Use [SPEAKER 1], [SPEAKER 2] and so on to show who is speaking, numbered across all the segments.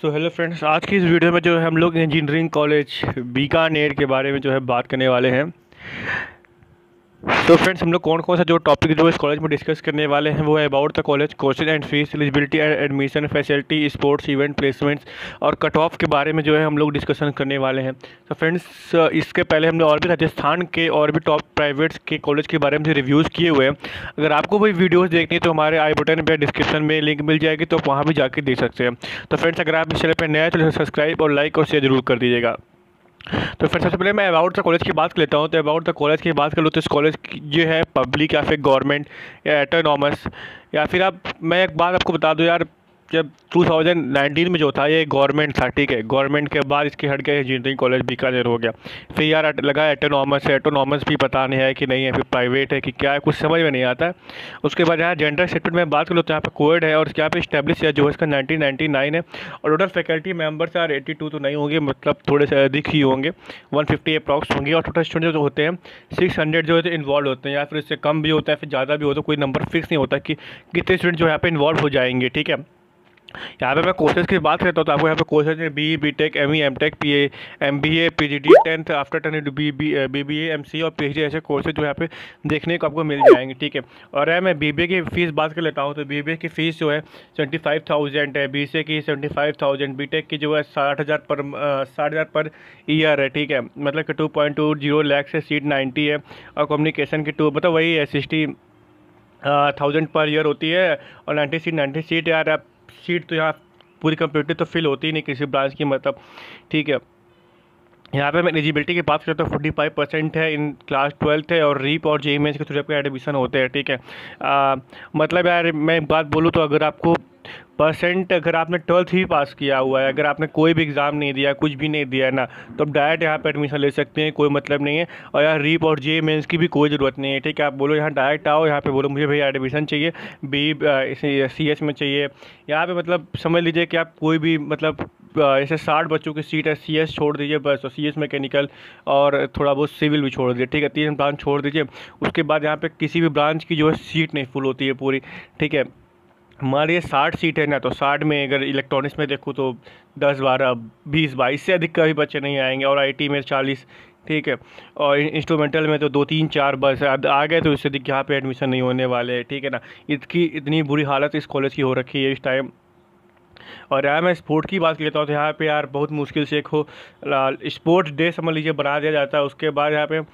[SPEAKER 1] So hello friends, आज की इस वीडियो में जो है हम लोग इंजीनियरिंग कॉलेज बीकानेर के बारे में जो है बात करने वाले हैं। तो फ्रेंड्स, हम लोग कौन कौन सा जो टॉपिक जो इस कॉलेज में डिस्कस करने वाले हैं वो है about the college, courses and fees, eligibility and admission, facility, sports event, placements और कट ऑफ के बारे में जो है हम लोग डिस्कशन करने वाले हैं। तो फ्रेंड्स, इसके पहले हमने और भी राजस्थान के और भी टॉप प्राइवेट्स के कॉलेज के बारे में रिव्यूज़ किए हुए हैं। अगर आपको वही वीडियोज़ देखनी है तो हमारे आई बटन पर डिस्क्रिप्शन में लिंक मिल जाएगी, तो वहाँ भी जाके देख सकते हैं। तो फ्रेंड्स, अगर आप इस चैनल पर नए हैं तो सब्सक्राइब और लाइक और शेयर जरूर कर दीजिएगा। तो फिर सबसे पहले मैं अबाउट द कॉलेज की बात कर लेता हूँ। तो अबाउट द कॉलेज की बात कर लो तो इस कॉलेज जो है पब्लिक या फिर गवर्नमेंट या एटोनॉमस, या फिर मैं एक बात आपको बता दूँ यार, जब 2019 में जो था ये गवर्नमेंट था, ठीक है। गवर्नमेंट के बाद इसके हट गया इंजीनियरिंग कॉलेज बीकानेर हो गया। फिर यार लगा एटोनॉमस है, एटोनॉमस भी पता नहीं है कि नहीं है, फिर प्राइवेट है कि क्या है, कुछ समझ में नहीं आता है। उसके बाद यहाँ जेंडर सेक्टर में बात कर लो तो यहाँ पे कोविड है और यहाँ पे इस्टेब्लिश है जो है इसका 1999 है। और टोटल फैकल्टी मेंबर्स यार 82 तो नहीं होंगे, मतलब थोड़े से अधिक ही होंगे, 150 अप्रॉक्स होंगे। और टोटल स्टूडेंट जो होते हैं 600 जो है इन्वॉल्व होते हैं, या फिर इससे कम भी होता है, फिर ज़्यादा भी होता है। कोई नंबर फिक्स नहीं होता कि कितने स्टूडेंट जो यहाँ पे इन्वॉल्व हो जाएंगे, ठीक है। यहाँ पे मैं कोर्सेज की बात करता हूँ तो आपको यहाँ पे कोर्सेज है B Tech, M E., M Tech, P A., M B A, P G D, 10th after 10 B B A, M C. और पी.एच.डी ऐसे कोर्सेज जो यहाँ पे देखने को आपको मिल जाएंगे, ठीक है। और मैं बी.बी.ए की फ़ीस बात कर लेता हूँ तो बी.बी.ए की फ़ीस जो है 75,000 है, बी.सी.ए की 75,000, बी.टेक की जो है 60,000 पर ईयर है, ठीक है। मतलब कि 2.20 लाख से सीट 90 है। और कम्युनिकेशन की मतलब वही है 60,000 पर ईयर होती है। और 90 सीट यार, आप सीट तो यहाँ पूरी कंप्लीटली तो फिल होती ही नहीं किसी ब्रांच की, मतलब, ठीक है। यहाँ पे मैं एलिजिबिलिटी की बात करता हूँ 45% है, इन क्लास 12th है, और रीप और जेई मेंस के थ्रू आपके एडमिशन होते हैं, ठीक है। मतलब यार मैं एक बात बोलूँ तो अगर आपको परसेंट, अगर आपने 12th ही पास किया हुआ है, अगर आपने कोई भी एग्ज़ाम नहीं दिया, कुछ भी नहीं दिया है ना, तो आप डायरेक्ट यहाँ पे एडमिशन ले सकते हैं, कोई मतलब नहीं है। और यार रीप और जे मेंस की भी कोई ज़रूरत नहीं है, ठीक है। आप बोलो यहाँ डायरेक्ट आओ, यहाँ पे बोलो मुझे भैया एडमिशन चाहिए, CS में चाहिए। यहाँ पे मतलब समझ लीजिए कि आप कोई भी मतलब ऐसे 60 बच्चों की सीट है, CS छोड़ दीजिए बस, और CS मैकेनिकल और थोड़ा बहुत सिविल भी छोड़ दीजिए, ठीक है। 3 ब्रांच छोड़ दीजिए। उसके बाद यहाँ पे किसी भी ब्रांच की जो है सीट नहीं फुल होती है पूरी, ठीक है। हमारे ये 60 सीट है ना, तो 60 में अगर इलेक्ट्रॉनिक्स में देखूँ तो 10, 12, 20, 22 से अधिक कभी बच्चे नहीं आएंगे। और IT में 40, ठीक है। और इंस्ट्रूमेंटल में तो 2, 3, 4 बस आ गए, तो इससे अधिक यहाँ पे एडमिशन नहीं होने वाले हैं, ठीक है ना। इतनी बुरी हालत इस कॉलेज की हो रखी है इस टाइम। और यार मैं स्पोर्ट की बात लेता हूँ तो यहाँ पे यार बहुत मुश्किल से एक स्पोर्ट्स डे समझ लीजिए बना दिया जाता है। उसके बाद यहाँ पे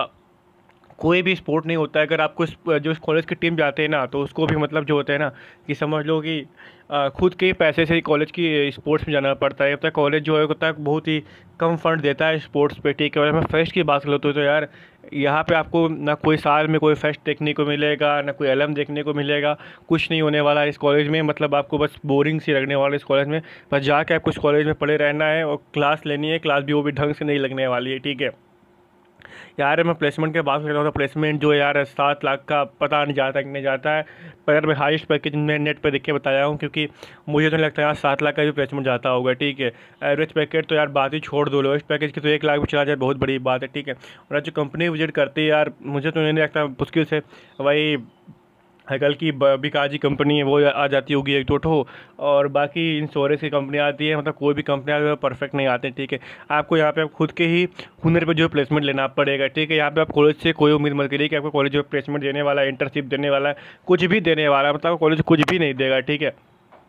[SPEAKER 1] कोई भी स्पोर्ट नहीं होता है। अगर आपको जो इस कॉलेज की टीम जाते हैं ना, तो उसको भी मतलब जो होता है ना कि समझ लो कि खुद के ही पैसे से ही कॉलेज की स्पोर्ट्स में जाना पड़ता है। अब तक कॉलेज जो है होता है बहुत ही कम फंड देता है स्पोर्ट्स पे, ठीक है। और मैं फेस्ट की बात करता हूँ तो यार यहाँ पे आपको ना कोई साल में कोई फेस्ट देखने को मिलेगा, ना कोई एलम देखने को मिलेगा, कुछ नहीं होने वाला है इस कॉलेज में। मतलब आपको बस बोरिंग सी लगने वाला है इस कॉलेज में। बस जाके आपको इस कॉलेज में पढ़े रहना है और क्लास लेनी है, क्लास भी वो भी ढंग से नहीं लगने वाली है, ठीक है। यार मैं प्लेसमेंट की बात कर रहा हूँ तो प्लेसमेंट जो यार 7 लाख का पता नहीं जाता कि नहीं जाता है। पर यार मैं हाईएस्ट पैकेज मैं नेट पे देख के बताया हूँ, क्योंकि मुझे तो नहीं लगता यार 7 लाख का भी प्लेसमेंट जाता होगा, ठीक है। एवरेज पैकेज तो यार बात ही छोड़ दो, लोएस्ट पैकेज की तो 1 लाख भी चला जाए बहुत बड़ी बात है, ठीक है। और जो कंपनी विजिट करती है यार, मुझे तो नहीं लगता, मुश्किल से वही कल की बिकाजी कंपनी है वो आ जाती होगी 1-2 ठो। और बाकी इंश्योरेंस की कंपनी आती है, मतलब कोई भी कंपनी आती है परफेक्ट नहीं आते, ठीक है। आपको यहाँ पे आप खुद के ही हुनर पे जो प्लेसमेंट लेना पड़ेगा, ठीक है। यहाँ पे आप कॉलेज से कोई उम्मीद मत करिए कि आपको कॉलेज जो प्लेसमेंट देने वाला है, इंटर्नशिप देने वाला है, कुछ भी देने वाला है, मतलब कॉलेज कुछ भी नहीं देगा, ठीक है।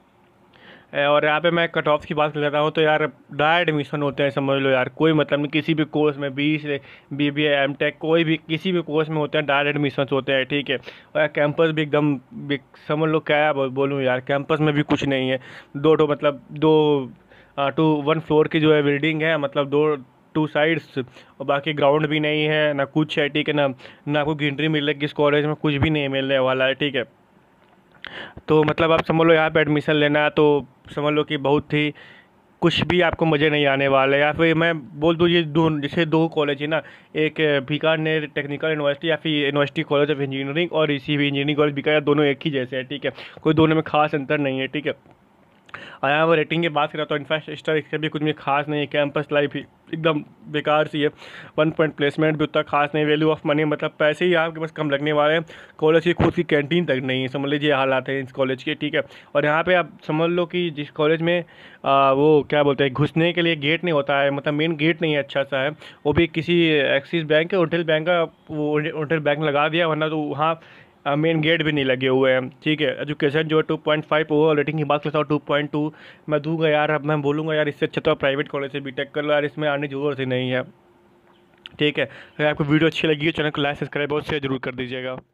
[SPEAKER 1] और यहाँ पे मैं कट ऑफ की बात कर लेता हूँ तो यार डायरेक्ट एडमिशन होते हैं, समझ लो यार, कोई मतलब नहीं किसी भी कोर्स में, BBA, एम.टेक, कोई भी किसी भी कोर्स में होते हैं, डायरेक्ट एडमिशन होते हैं, ठीक है। और कैंपस भी एकदम समझ लो क्या बोलूँ यार, कैंपस में भी कुछ नहीं है। मतलब 1 फ्लोर की जो है बिल्डिंग है, मतलब 2 साइड्स, और बाकी ग्राउंड भी नहीं है ना कुछ है, ठीक है ना आपको ग्रीनरी मिलेगी इस कॉलेज में, कुछ भी नहीं मिलने वाला है, ठीक है। तो मतलब आप समझ लो यहाँ पे एडमिशन लेना है तो समझ लो कि बहुत ही कुछ भी आपको मज़े नहीं आने वाले। या फिर मैं बोल दूँ ये जैसे 2 कॉलेज है ना, एक बीकानेर टेक्निकल यूनिवर्सिटी या फिर यूनिवर्सिटी कॉलेज ऑफ इंजीनियरिंग, और ECV इंजीनियरिंग कॉलेज बीकानेर, दोनों एक ही जैसे है, ठीक है। कोई दोनों में खास अंतर नहीं है, ठीक है। और यहाँ पर रेटिंग की बात करें तो इंफ्रास्ट्रक्चर इसका भी कुछ भी खास नहीं है, कैंपस लाइफ ही एकदम बेकार सी है। 1 पॉइंट प्लेसमेंट भी उतना खास नहीं, वैल्यू ऑफ मनी मतलब पैसे ही आपके पास कम लगने वाले हैं। कॉलेज की खुद की कैंटीन तक नहीं है, समझ लीजिए हालात है इस कॉलेज के, ठीक है। और यहाँ पे आप समझ लो कि जिस कॉलेज में वो क्या बोलते हैं, घुसने के लिए गेट नहीं होता है, मतलब मेन गेट नहीं है अच्छा सा है, वो भी किसी एक्सिस बैंक है, ओरिएंटल बैंक का, वो ओरिएंटल बैंक लगा दिया, वरना तो वहाँ मेन गेट भी नहीं लगे हुए हैं, ठीक है। एजुकेशन जो है 2.5, ओवरऑल रेटिंग की बात करता हूँ 2.2 मैं दूंगा यार। अब मैं बोलूँगा यार इससे अच्छा तो प्राइवेट कॉलेज से बीटेक कर लो यार, इसमें आने की जरूरत ही नहीं है, ठीक है। अगर आपको वीडियो अच्छी लगी है चैनल को लाइक सब्सक्राइब और शेयर जरूर कर दीजिएगा।